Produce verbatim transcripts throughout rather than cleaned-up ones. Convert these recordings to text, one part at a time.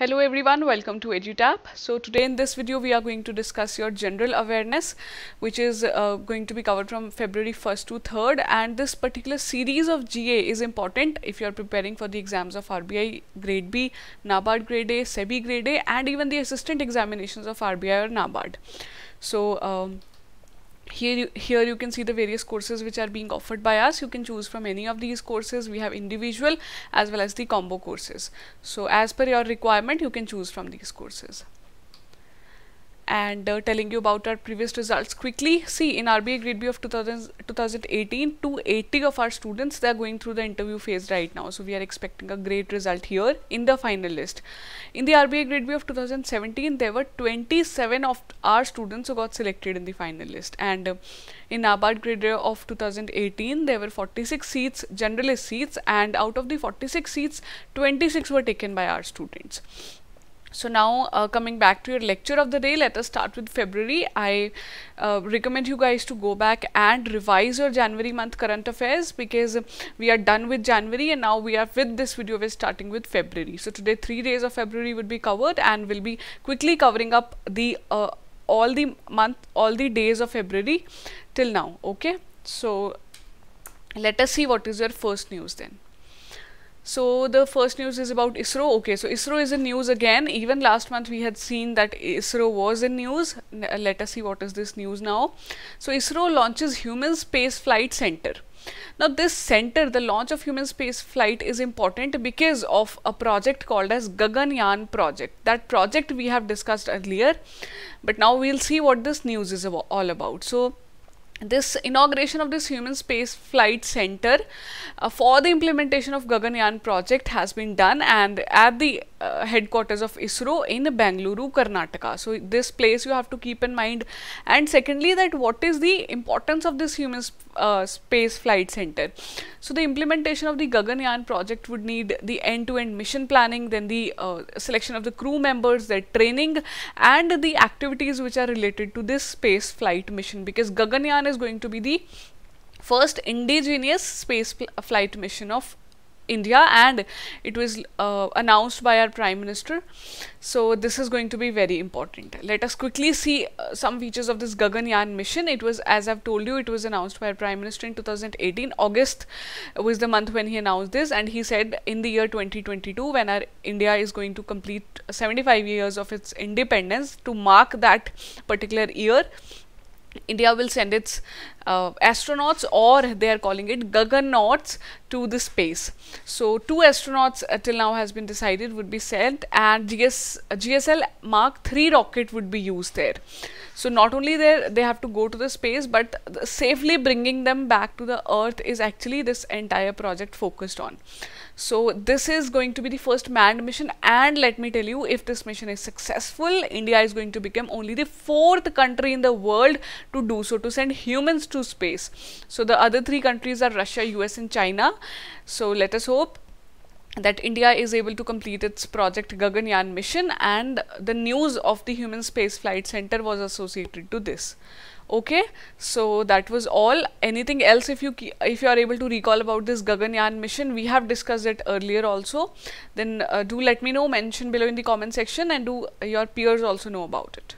Hello everyone, welcome to EduTap. So today in this video we are going to discuss your general awareness, which is uh, going to be covered from February first to third, and this particular series of G A is important if you are preparing for the exams of R B I Grade B, NABARD Grade A, SEBI Grade A, and even the assistant examinations of R B I or NABARD. So um, Here you, here you can see the various courses which are being offered by us. You can choose from any of these courses. We have individual as well as the combo courses. So as per your requirement, you can choose from these courses. And uh, telling you about our previous results quickly. See, in R B I Grade B of two thousand, twenty eighteen, two hundred eighty of our students, they are going through the interview phase right now. So we are expecting a great result here in the final list. In the R B I Grade B of two thousand seventeen, there were twenty-seven of our students who got selected in the final list. And uh, in NABARD Grade A of two thousand eighteen, there were forty-six seats, generalist seats, and out of the forty-six seats, twenty-six were taken by our students. So now uh, coming back to your lecture of the day, let us start with February. I uh, recommend you guys to go back and revise your January month current affairs, because we are done with January and now we are with this video we're starting with February. So today three days of February would be covered, and we'll be quickly covering up the uh, all the month, all the days of February till now. Okay, so let us see what is your first news then. So the first news is about ISRO. Okay, so ISRO is in news again. Even last month we had seen that ISRO was in news. N let us see what is this news now. So ISRO launches Human Space Flight Center. Now this center, the launch of human space flight, is important because of a project called as Gaganyaan project. That project we have discussed earlier, but now we'll see what this news is abo- all about. So this inauguration of this Human Space Flight Center uh, for the implementation of Gaganyaan project has been done, and at the uh, headquarters of ISRO in Bengaluru, Karnataka. So this place you have to keep in mind. And secondly, that what is the importance of this Human sp uh, Space Flight Center? So the implementation of the Gaganyaan project would need the end-to-end mission planning, then the uh, selection of the crew members, their training, and the activities which are related to this space flight mission, because Gaganyaan is going to be the first indigenous space flight mission of India, and it was uh, announced by our Prime Minister. So this is going to be very important. Let us quickly see uh, some features of this Gaganyaan mission. It was, as I've told you, it was announced by our Prime Minister in two thousand eighteen. August was the month when he announced this, and he said in the year twenty twenty-two, when our India is going to complete seventy-five years of its independence, to mark that particular year, India will send its uh, astronauts, or they are calling it Gaganauts, to the space. So two astronauts uh, till now has been decided would be sent, and G S, uh, G S L Mark three rocket would be used there. So not only there they have to go to the space, but the safely bringing them back to the earth is actually this entire project focused on. So this is going to be the first manned mission, and let me tell you, if this mission is successful, India is going to become only the fourth country in the world to do so, to send humans to space. So the other three countries are Russia, U S and China. So let us hope that India is able to complete its project Gaganyaan mission, and the news of the Human Space Flight Center was associated to this. Okay, so that was all. Anything else, if you if you are able to recall about this Gaganyaan mission, we have discussed it earlier also, then uh, do let me know, mention below in the comment section, and do uh, your peers also know about it.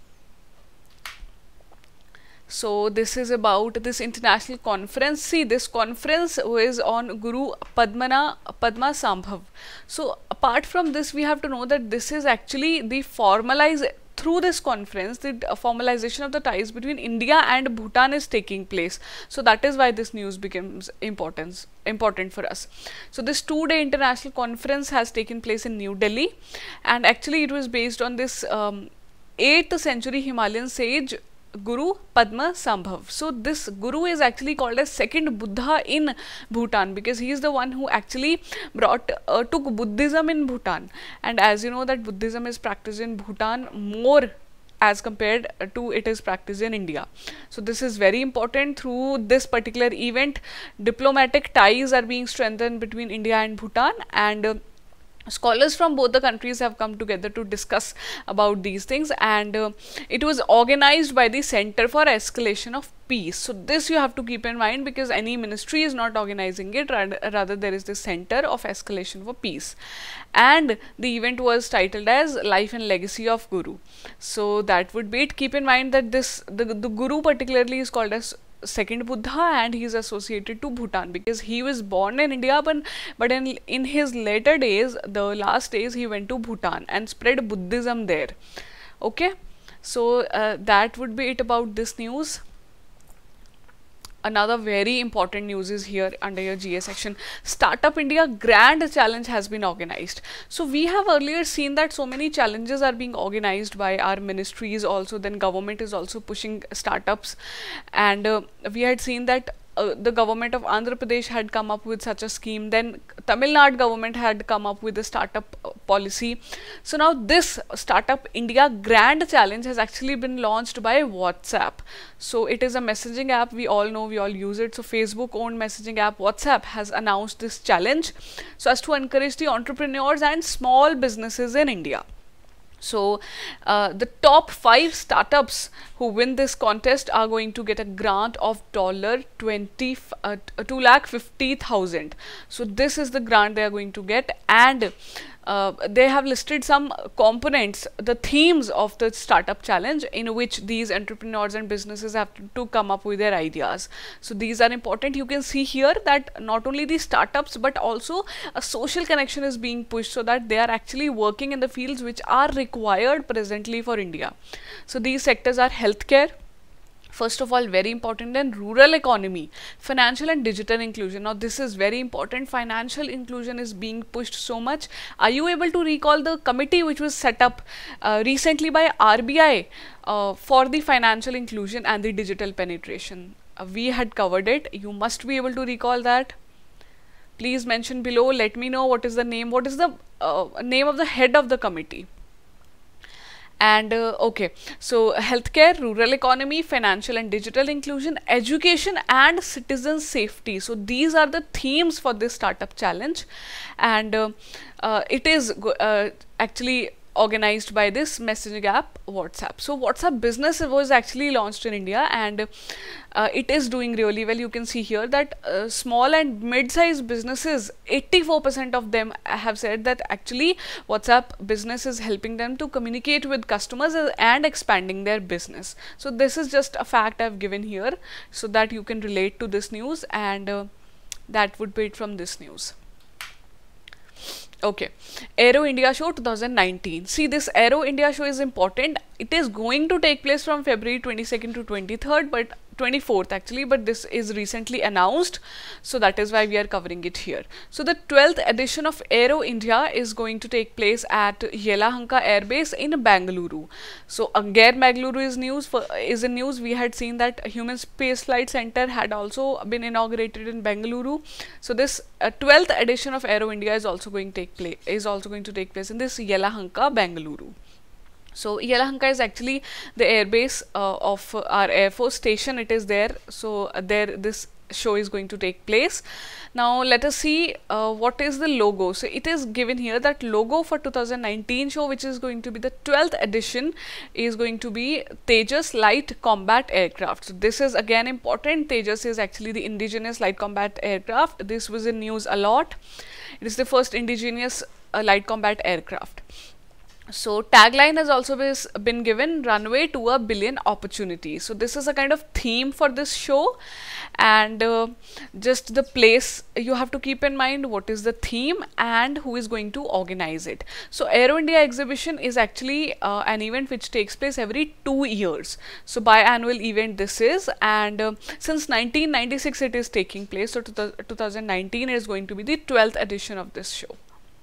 So this is about this international conference. See, this conference was on Guru Padmana Padma Sambhav. So apart from this, we have to know that this is actually the formalize through this conference, the uh, formalization of the ties between India and Bhutan is taking place. So that is why this news becomes importance important for us. So this two-day international conference has taken place in New Delhi, and actually it was based on this um, eighth century Himalayan sage Guru Padma Sambhav. So this Guru is actually called as second Buddha in Bhutan, because he is the one who actually brought uh, took Buddhism in Bhutan. And as you know that Buddhism is practiced in Bhutan more as compared to it is practiced in India. So this is very important. Through this particular event, diplomatic ties are being strengthened between India and Bhutan, and uh, Scholars from both the countries have come together to discuss about these things, and uh, it was organized by the Center for Escalation of Peace. So this you have to keep in mind, because any ministry is not organizing it, rather, rather there is the Center of Escalation for Peace, and the event was titled as Life and Legacy of Guru. So that would be it. Keep in mind that this the, the Guru particularly is called as second Buddha, and he is associated to Bhutan because he was born in India, but, but in, in his later days, the last days, he went to Bhutan and spread Buddhism there. Okay, so uh, that would be it about this news. Another very important news is here under your G A section. Startup India Grand Challenge has been organized. So we have earlier seen that so many challenges are being organized by our ministries also, then government is also pushing startups, and uh, we had seen that Uh, the government of Andhra Pradesh had come up with such a scheme, then Tamil Nadu government had come up with a startup uh, policy. So now this Startup India Grand Challenge has actually been launched by WhatsApp. So it is a messaging app, we all know, we all use it. So Facebook owned messaging app WhatsApp has announced this challenge so as to encourage the entrepreneurs and small businesses in India. So uh, the top five startups who win this contest are going to get a grant of dollar twenty uh, two lakh fifty thousand. So this is the grant they are going to get, and uh, they have listed some components, the themes of the startup challenge, in which these entrepreneurs and businesses have to, to come up with their ideas. So these are important. You can see here that not only the startups but also a social connection is being pushed, so that they are actually working in the fields which are required presently for India. So these sectors are healthcare, first of all, very important, then rural economy, financial and digital inclusion. Now this is very important. Financial inclusion is being pushed so much. Are you able to recall the committee which was set up uh, recently by R B I uh, for the financial inclusion and the digital penetration? Uh, we had covered it. You must be able to recall that. Please mention below. Let me know what is the name. What is the uh, name of the head of the committee? And uh, okay, so healthcare, rural economy, financial and digital inclusion, education and citizen safety. So these are the themes for this startup challenge, and uh, uh, it is uh, actually organized by this messaging app WhatsApp. So WhatsApp Business was actually launched in India, and uh, it is doing really well. You can see here that uh, small and mid-sized businesses, eighty-four percent of them have said that actually WhatsApp Business is helping them to communicate with customers and expanding their business. So this is just a fact I've given here so that you can relate to this news, and uh, that would be it from this news. Okay, Aero India Show twenty nineteen. See, this Aero India Show is important. It is going to take place from February twenty-second to twenty-third, but twenty-fourth actually, but this is recently announced, so that is why we are covering it here. So the twelfth edition of Aero India is going to take place at Yelahanka Air Base in Bengaluru. So again, Bengaluru is news for, is in news. We had seen that Human Space Flight Center had also been inaugurated in Bengaluru. So this uh, twelfth edition of Aero India is also going to take place is also going to take place in this Yelahanka, Bengaluru. So Yelahanka is actually the airbase uh, of uh, our Air Force station. It is there. So uh, there this show is going to take place. Now let us see uh, what is the logo. So it is given here that logo for two thousand nineteen show, which is going to be the twelfth edition, is going to be Tejas Light Combat Aircraft. So this is again important. Tejas is actually the indigenous light combat aircraft. This was in news a lot. It is the first indigenous uh, light combat aircraft. So tagline has also been given, runway to a billion opportunities. So this is a kind of theme for this show, and uh, just the place you have to keep in mind, what is the theme and who is going to organize it. So Aero India exhibition is actually uh, an event which takes place every two years. So biannual event this is, and uh, since nineteen ninety-six it is taking place. So two thousand nineteen is going to be the twelfth edition of this show.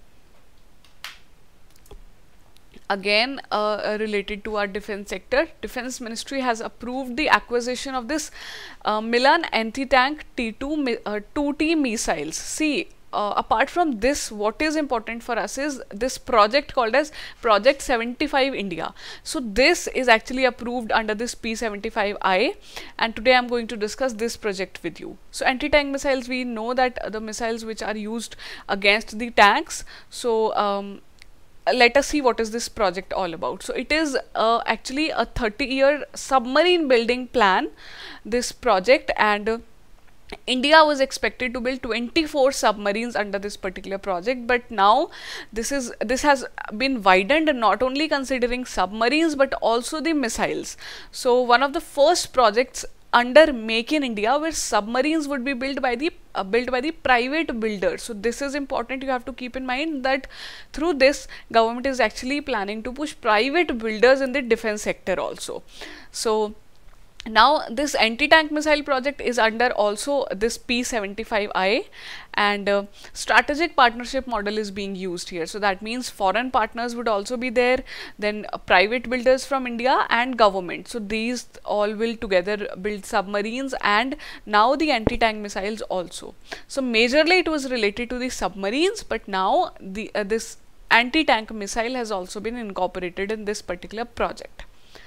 Again, uh, related to our defense sector, Defense Ministry has approved the acquisition of this uh, Milan anti-tank T two uh, two T missiles. See, uh, apart from this, what is important for us is this project called as Project seventy-five India. So this is actually approved under this P seventy-five I, and today I'm going to discuss this project with you. So anti-tank missiles, we know that uh, the missiles which are used against the tanks. So um, let us see what is this project all about. So it is uh, actually a thirty year submarine building plan, this project, and uh, India was expected to build twenty-four submarines under this particular project, but now this is this has been widened, not only considering submarines but also the missiles. So one of the first projects under Make in India where submarines would be built by the uh, built by the private builders. So this is important. You have to keep in mind that through this, government is actually planning to push private builders in the defense sector also. So now this anti-tank missile project is under also this P seventy-five I, and uh, strategic partnership model is being used here. So that means foreign partners would also be there, then uh, private builders from India and government. So these all will together build submarines and now the anti-tank missiles also. So majorly it was related to the submarines, but now the uh, this anti-tank missile has also been incorporated in this particular project.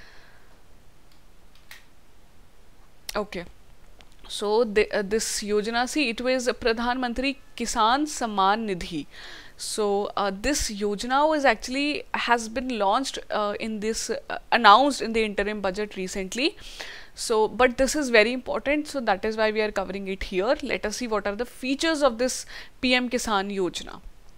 Okay, so the, uh, this Yojana, see, it was Pradhan Mantri Kisan Samman Nidhi. So uh, this Yojana was actually has been launched uh, in this uh, announced in the interim budget recently. So but this is very important, so that is why we are covering it here. Let us see what are the features of this P M Kisan Yojana.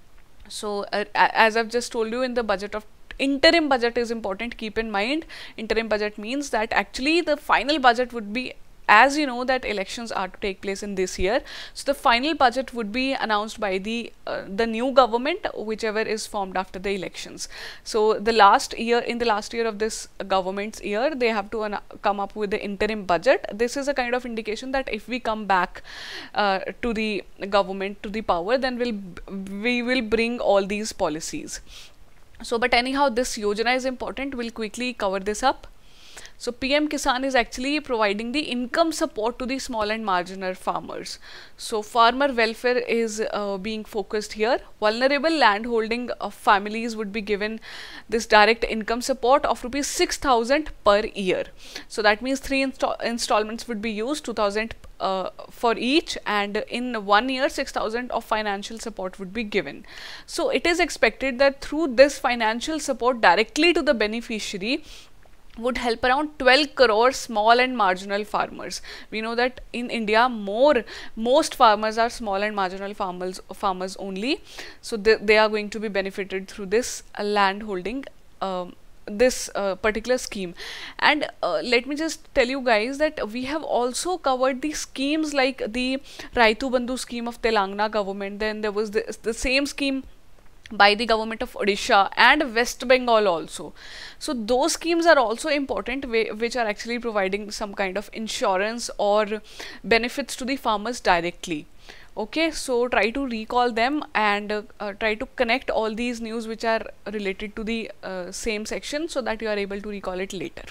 So uh, as I've just told you, in the budget of interim budget is important. Keep in mind, interim budget means that actually the final budget would be, as you know that elections are to take place in this year, so the final budget would be announced by the uh, the new government, whichever is formed after the elections. So the last year, in the last year of this government's year, they have to come up with the interim budget. This is a kind of indication that if we come back uh, to the government, to the power, then we'll we will bring all these policies. So but anyhow, this Yojana is important. We'll quickly cover this up. So P M Kisan is actually providing the income support to the small and marginal farmers. So farmer welfare is uh, being focused here. Vulnerable land holding of families would be given this direct income support of rupees six thousand per year. So that means three insta installments would be used, two thousand uh, for each, and in one year six thousand of financial support would be given. So it is expected that through this financial support directly to the beneficiary would help around twelve crore small and marginal farmers. We know that in India more most farmers are small and marginal farmers farmers only. So they, they are going to be benefited through this uh, land holding um, this uh, particular scheme. And uh, let me just tell you guys that we have also covered the schemes like the Raitu Bandhu scheme of Telangana government. Then there was the, the same scheme by the government of Odisha and West Bengal also. So those schemes are also important, which are actually providing some kind of insurance or benefits to the farmers directly. Okay, so try to recall them and uh, uh, try to connect all these news which are related to the uh, same section so that you are able to recall it later.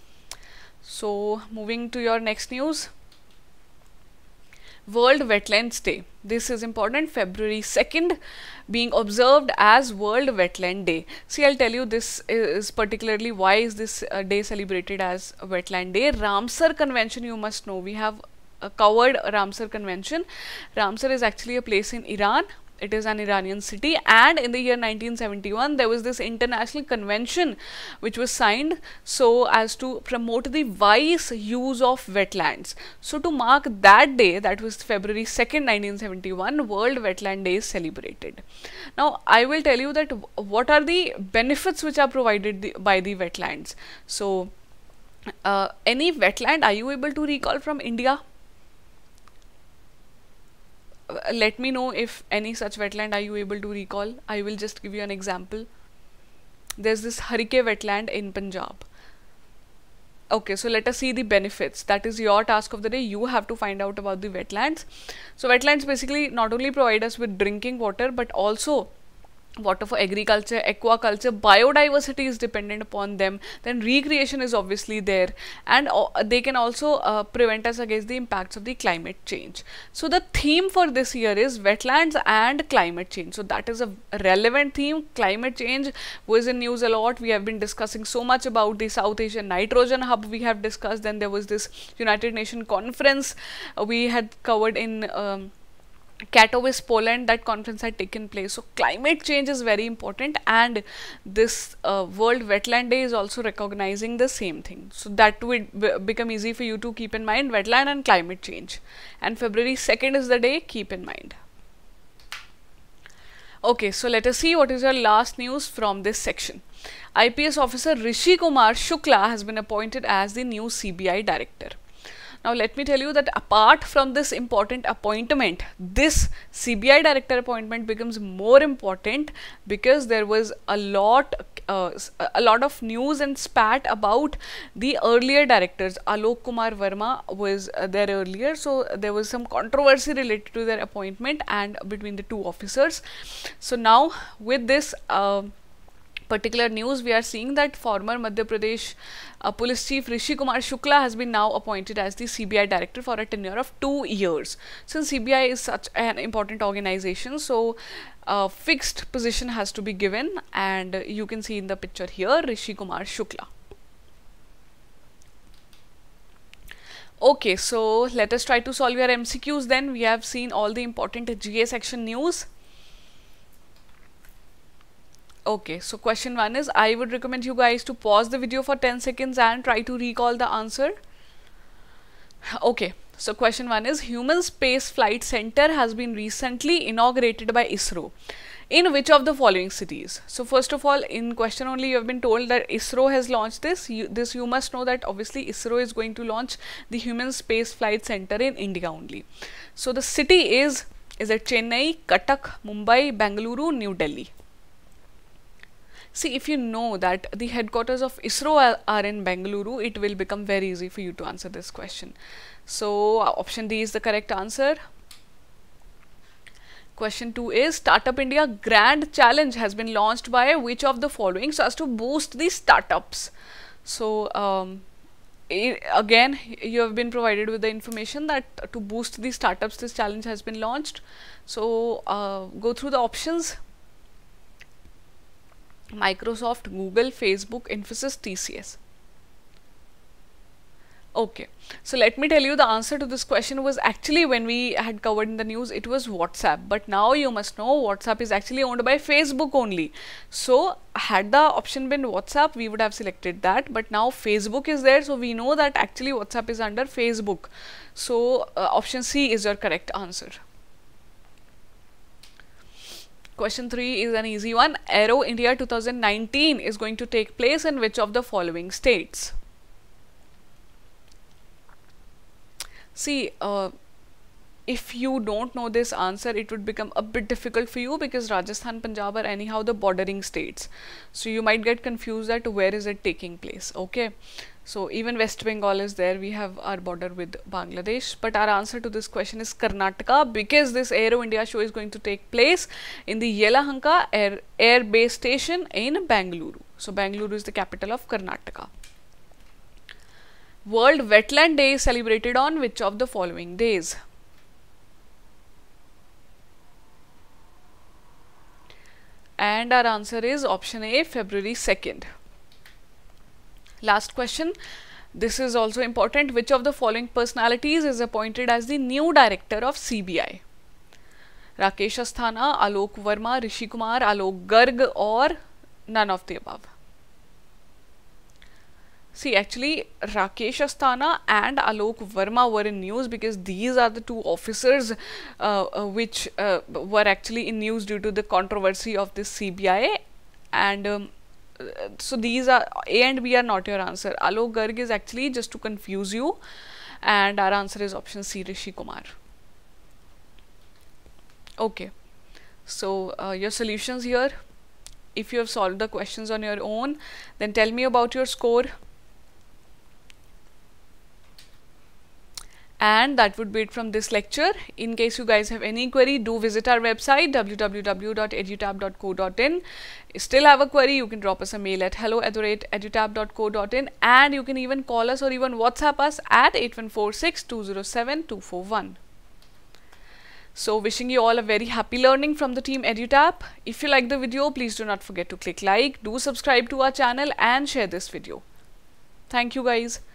So moving to your next news. World Wetlands Day. This is important. February second being observed as World Wetland Day. See, I'll tell you this is particularly why is this uh, day celebrated as Wetland Day. Ramsar Convention, you must know. We have uh, covered Ramsar Convention. Ramsar is actually a place in Iran. It is an Iranian city, and in the year nineteen seventy-one there was this international convention which was signed so as to promote the wise use of wetlands. So to mark that day, that was February second nineteen seventy-one, World Wetland Day is celebrated. Now I will tell you that what are the benefits which are provided the, by the wetlands. So uh, any wetland, are you able to recall from India? Let me know if any such wetland are you able to recall. I will just give you an example. There's this Harike wetland in Punjab. Okay, so let us see the benefits. That is your task of the day. You have to find out about the wetlands. So wetlands basically not only provide us with drinking water, but also water for agriculture, aquaculture, biodiversity is dependent upon them, then recreation is obviously there, and uh, they can also uh, prevent us against the impacts of the climate change. So the theme for this year is wetlands and climate change. So that is a relevant theme. Climate change was in news a lot. We have been discussing so much about the South Asian nitrogen hub we have discussed. Then there was this United Nations conference uh, we had covered in um, Katowice, Poland. That conference had taken place. So climate change is very important, and this uh, World Wetland Day is also recognizing the same thing. So that would become easy for you to keep in mind, wetland and climate change. And February second is the day, keep in mind. Okay, so let us see what is your last news from this section. I P S officer Rishi Kumar Shukla has been appointed as the new C B I director. Now let me tell you that apart from this important appointment, this C B I director appointment becomes more important because there was a lot uh, a lot of news and spat about the earlier directors. Alok Kumar Verma was uh, there earlier, so there was some controversy related to their appointment and between the two officers. So now with this uh, particular news, we are seeing that former Madhya Pradesh uh, police chief Rishi Kumar Shukla has been now appointed as the C B I director for a tenure of two years. Since C B I is such an important organization, so a fixed position has to be given, and uh, you can see in the picture here Rishi Kumar Shukla. Okay, so let us try to solve your M C Qs then. We have seen all the important G A section news. Okay, so question one is, I would recommend you guys to pause the video for ten seconds and try to recall the answer. Okay, so question one is, Human Space Flight Center has been recently inaugurated by ISRO. In which of the following cities? So first of all, in question only you have been told that ISRO has launched this. You, this you must know that obviously ISRO is going to launch the Human Space Flight Center in India only. So the city is, is it Chennai, Cuttack, Mumbai, Bengaluru, New Delhi? See, if you know that the headquarters of ISRO are, are in Bengaluru, it will become very easy for you to answer this question. So, uh, option D is the correct answer. Question two is, Startup India Grand Challenge has been launched by which of the following so as to boost the startups? So, um, it, again, you have been provided with the information that to boost the startups, this challenge has been launched. So, uh, go through the options. Microsoft, Google, Facebook, Infosys, T C S. Okay, so let me tell you, the answer to this question was actually, when we had covered in the news, it was WhatsApp. But now you must know WhatsApp is actually owned by Facebook only. So had the option been WhatsApp, we would have selected that. But now Facebook is there, so we know that actually WhatsApp is under Facebook. So uh, option C is your correct answer. Question three is an easy one. Aero India two thousand nineteen is going to take place in which of the following states? See, uh, if you don't know this answer, it would become a bit difficult for you because Rajasthan, Punjab are anyhow the bordering states. So you might get confused that where is it taking place. Okay. So even West Bengal is there. We have our border with Bangladesh. But our answer to this question is Karnataka, because this Aero India show is going to take place in the Yelahanka Air, Air Base Station in Bengaluru. So Bengaluru is the capital of Karnataka. World Wetland Day is celebrated on which of the following days? And our answer is option A, February second. Last question. This is also important. Which of the following personalities is appointed as the new director of C B I? Rakesh Asthana, Alok Verma, Rishi Kumar, Alok Garg, or none of the above? See, actually Rakesh Asthana and Alok Verma were in news because these are the two officers uh, uh, which uh, were actually in news due to the controversy of this C B I, and um, so these are A and B are not your answer. Alok Garg is actually just to confuse you, and our answer is option C, Rishi Kumar. Okay, so uh, your solutions here. If you have solved the questions on your own, then tell me about your score. And that would be it from this lecture. In case you guys have any query, do visit our website w w w dot edutab dot co dot in. Still have a query, you can drop us a mail at hello at the rate edutab dot co dot in, and you can even call us or even WhatsApp us at eight one four six two zero seven two four one. So wishing you all a very happy learning from the team EduTap. If you like the video, please do not forget to click like, do subscribe to our channel and share this video. Thank you guys.